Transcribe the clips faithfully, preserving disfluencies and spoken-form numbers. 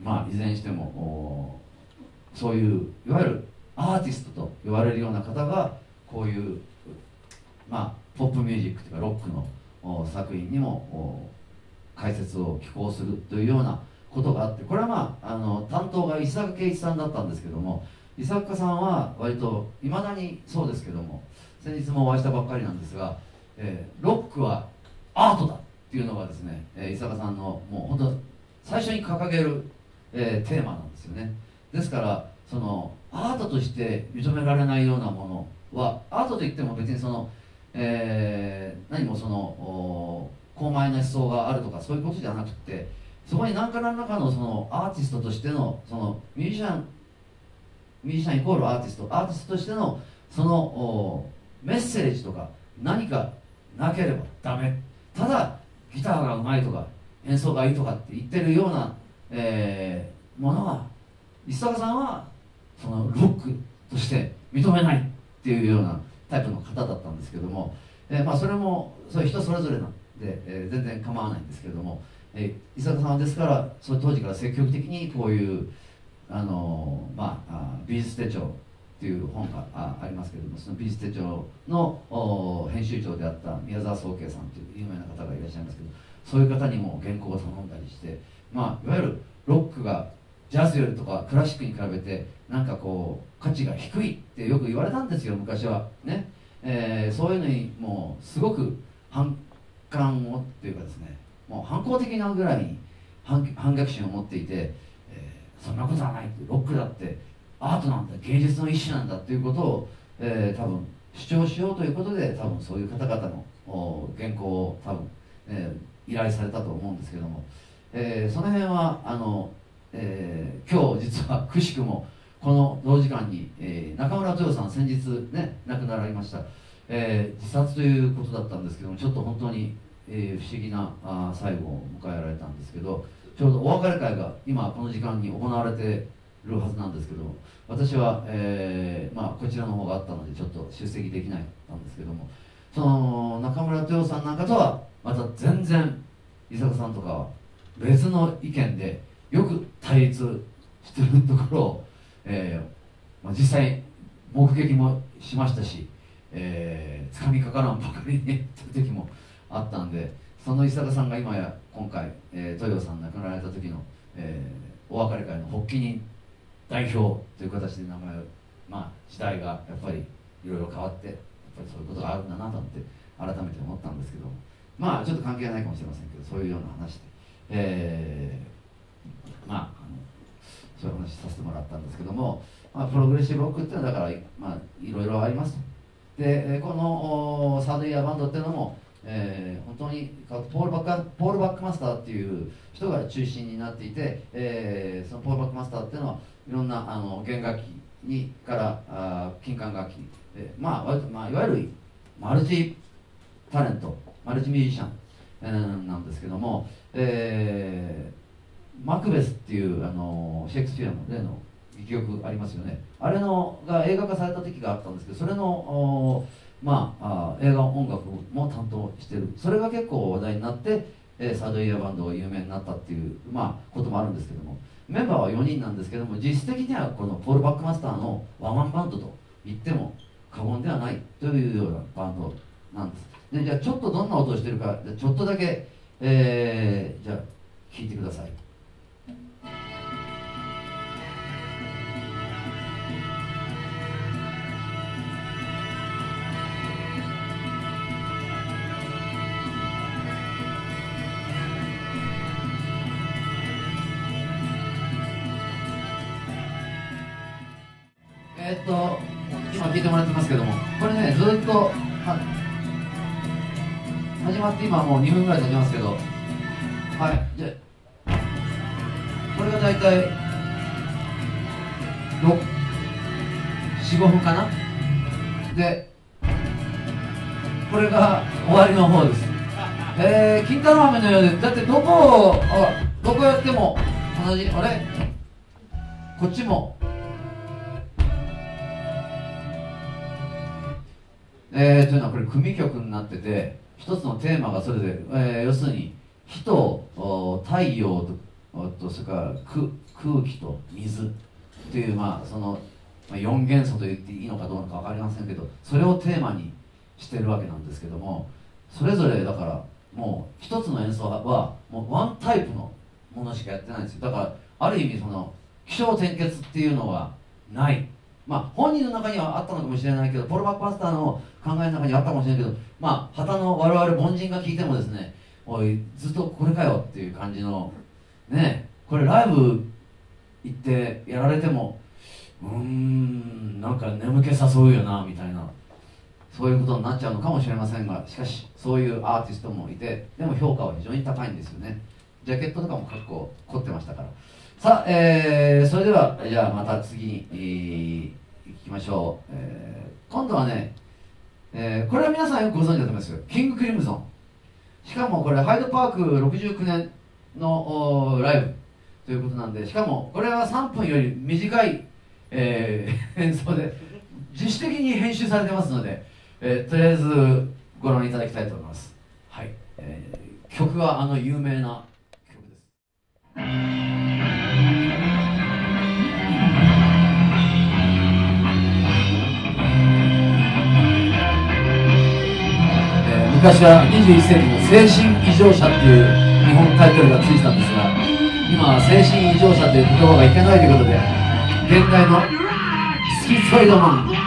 まあいずれにしてもそういういわゆるアーティストと呼ばれるような方がこういうまあポップミュージックというかロックの作品にも解説を寄稿するというようなことがあって、これはまああの担当が伊坂圭一さんだったんですけども、伊坂さんは割といまだにそうですけども、先日もお会いしたばっかりなんですが、えー、ロックはアートだっていうのがですね、えー、伊坂さんのもう本当最初に掲げる、えー、テーマなんですよね。ですからそのアートとして認められないようなものは、アートといっても別にその、えー、何もその高邁な思想があるとかそういうことじゃなくて、そこに何か何らかのそのアーティストとしてのそのミュージシャンミュージシャンイコールアーティストアーティストとしてのそのメッセージとか何かなければダメ、ただギターがうまいとか演奏がいいとかって言ってるような、えー、ものは石坂さんはそのロックとして認めないっていうようなタイプの方だったんですけども、えーまあ、それもそういう人それぞれなんで、えー、全然構わないんですけれども、えー、石坂さんはですからその当時から積極的にこういうあのー、まあ美術手帳っていう本が あ, ありますけれども、その美術手帳の編集長であった宮沢宗慶さんという有名な方がいらっしゃいますけど、そういう方にも原稿を頼んだりして、まあ、いわゆるロックがジャズよりとかクラシックに比べてなんかこう価値が低いってよく言われたんですよ昔はね、えー、そういうのにもうすごく反感をっていうかですね、もう反抗的なぐらいに 反, 反逆心を持っていて、えー、そんなことはないって、ロックだってアートなんだ、芸術の一種なんだということを、えー、多分主張しようということで多分そういう方々の原稿を多分、えー、依頼されたと思うんですけども、えー、その辺はあの、えー、今日実はくしくもこの同時間に、えー、中村豊さん先日ね亡くなられました、えー、自殺ということだったんですけども、ちょっと本当に、えー、不思議なあ最後を迎えられたんですけど、ちょうどお別れ会が今この時間に行われてるはずなんですけど、私は、えーまあ、こちらの方があったのでちょっと出席できないんですけども、その中村豊さんなんかとはまた全然伊坂さんとかは別の意見でよく対立してるところを、えーまあ、実際目撃もしましたし、えー、つかみかからんばかりに言ってる時もあったんで、その伊坂さんが今や今回、えー、豊さん亡くなられた時の、えー、お別れ会の発起人代表という形で名前を、まあ時代がやっぱりいろいろ変わってやっぱりそういうことがあるんだなと思って改めて思ったんですけども、まあちょっと関係ないかもしれませんけど、そういうような話で、えー、まあ、あのそういう話させてもらったんですけども、まあ、プログレッシブロックっていうのはだから、まあ、いろいろありますと。でこのサードイヤーバンドっていうのも、えー、本当にポールバック、ポールバックマスターっていう人が中心になっていて、えー、そのポールバックマスターっていうのはいろんなあの弦楽器にからあ金管楽器、えーまあ割とまあ、いわゆるマルチタレントマルチミュージシャン、えー、なんですけども、えー、マクベスっていうあのシェイクスピアの例の戯曲ありますよね。あれのが映画化された時があったんですけど、それのまあ、あ映画音楽も担当してる、それが結構話題になって、えー、サードイヤーバンドが有名になったっていう、まあ、こともあるんですけども、メンバーはよにんなんですけども、実質的にはこのポール・バックマスターのワンマンバンドと言っても過言ではないというようなバンドなんです。でじゃあちょっとどんな音をしてるかちょっとだけ、えー、じゃあ聴いてください。えー、っと今聞いてもらってますけども、これねずっとは始まって今もうにふんぐらい経ちますけど、はいじゃあこれが大体よん、よん、ごふんかな。でこれが終わりの方です。えー、金太郎飴のようで、だってどこをあどこやっても同じ、あれこっちもえー、というのはこれ組曲になってて、一つのテーマがそれで、えー、要するに火と太陽とおっとそれから空空気と水っていう、まあ、そのよん元素と言っていいのかどうか分かりませんけど、それをテーマにしてるわけなんですけども、それぞれだからもう一つの演奏はもうワンタイプのものしかやってないんですよ。だからある意味その起承転結っていうのはない。まあ本人の中にはあったのかもしれないけど、ポール・マックマスターの考えの中にはあったかもしれないけど、まあ旗の我々凡人が聞いてもですね、おいずっとこれかよっていう感じのね、これライブ行ってやられてもうーんなんか眠気誘うよなみたいな、そういうことになっちゃうのかもしれませんが、しかしそういうアーティストもいて、でも評価は非常に高いんですよね。ジャケットとかも結構凝ってましたから。さあ、えー、それではじゃあまた次に、えー、行きましょう。えー、今度はね、えー、これは皆さんよくご存知だと思いますよ。キングクリムゾン。しかもこれハイドパークろくじゅうきゅうねんのライブということなんで、しかもこれはさんぷんより短い、えー、演奏で自主的に編集されてますので、えー、とりあえずご覧いただきたいと思います。はい、えー、曲はあの有名な曲です。昔はにじゅういっ世紀の精神異常者っていう日本タイトルがついてたんですが、今は精神異常者という言葉がいけないということで、現代のスキゾイドマン、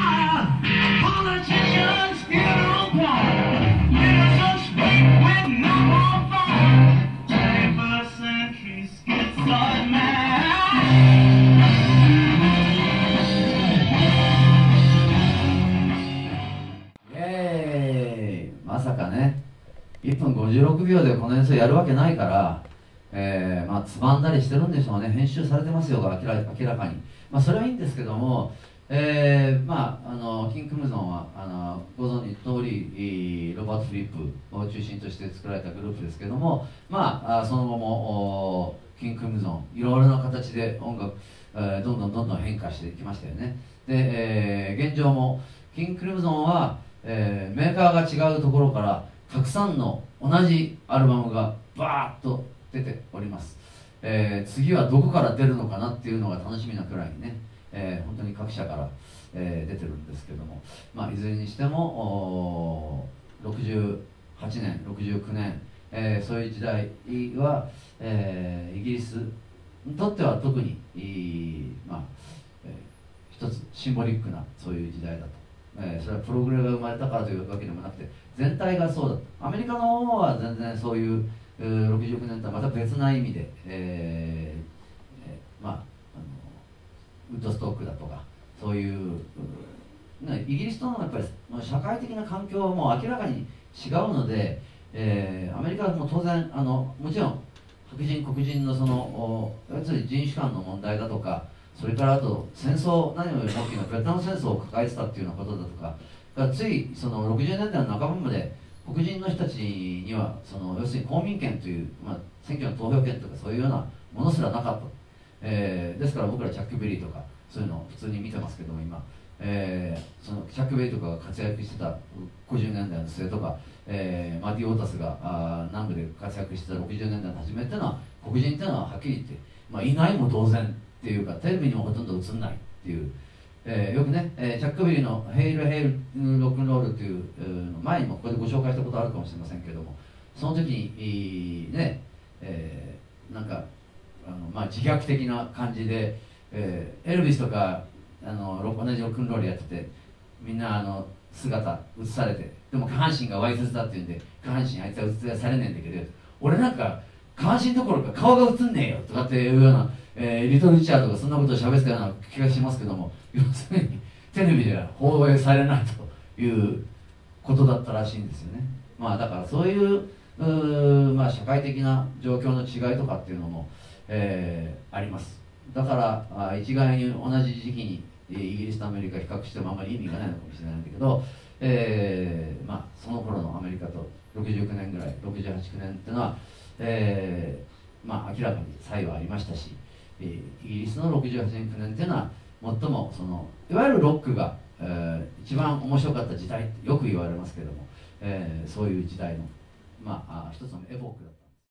まさかね、いっぷんごじゅうろくびょうでこの演奏やるわけないから、えーまあ、つまんだりしてるんでしょうね。編集されてますよ、明ら明らかに。まあ、それはいいんですけども、えーまあ、あのキングクリムゾンはあのご存知の通り、ロバート・フリップを中心として作られたグループですけども、まあ、その後もキングクリムゾン、いろいろな形で音楽、えー、どんどんどんどん変化していきましたよね。で、えー、現状もキングクリムゾンはえー、メーカーが違うところからたくさんの同じアルバムがバーッと出ております、えー、次はどこから出るのかなっていうのが楽しみなくらいにね、えー、本当に各社から、えー、出てるんですけども、まあ、いずれにしてもろくじゅうはちねんろくじゅうきゅうねん、えー、そういう時代は、えー、イギリスにとっては特にまあ、えー、一つシンボリックなそういう時代だと。えー、それはプログレが生まれたからというわけでもなくて、全体がそうだ。アメリカの方は全然そういう、えー、ろくじゅうきゅうねんとはまた別な意味で、えーえー、まあ、あのウッドストックだとかそういう、ね、イギリスとのやっぱり社会的な環境はもう明らかに違うので、えー、アメリカはもう当然あのもちろん白人黒人のその要するに人種間の問題だとか、それからあと戦争、何よりも大きなベトナム戦争を抱えてたっていうようなことだとか、だからついそのろくじゅうねんだいの半ばまで黒人の人たちにはその要するに公民権という、まあ、選挙の投票権とかそういうようなものすらなかった、えー、ですから僕らチャック・ベリーとかそういうのを普通に見てますけども今、えー、そのチャック・ベリーとかが活躍してたごじゅうねんだいの末とか、えー、マディ・オータスがあ南部で活躍してたろくじゅうねんだいの初めっていうのは黒人っていうのははっきり言って、まあ、いないも同然っていうかテレビにもほとんど映んないっていう、えー、よくね、えー、チャック・ベリーの「ヘイル・ヘイル・ロックンロール」という、えー、前にもここでご紹介したことあるかもしれませんけれども、その時にね、えー、なんかあの、まあ、自虐的な感じで、えー、エルビスとかあの同じロックンロールやっててみんなあの姿映されて、でも下半身がわいせつだっていうんで下半身あいつは映されねえんだけど、俺なんか下半身どころか顔が映んねえよとかっていうような、えー、リトル・リチャードがそんなことを喋ってたような気がしますけども、要するにテレビでは放映されないということだったらしいんですよね。まあだからそういう、うまあ、社会的な状況の違いとかっていうのも、えー、あります。だからあ一概に同じ時期にイギリスとアメリカ比較してもあまり意味がないのかもしれないんだけど、えーまあ、その頃のアメリカとろくじゅうきゅうねんぐらいろくじゅうはち、きゅうねんっていうのは、えーまあ、明らかに差異はありましたし、えー、イギリスのろくじゅうはちねんきゅうねんっていうのは最もそのいわゆるロックが、えー、一番面白かった時代ってよく言われますけれども、えー、そういう時代の、まあ、一つのエポックだった。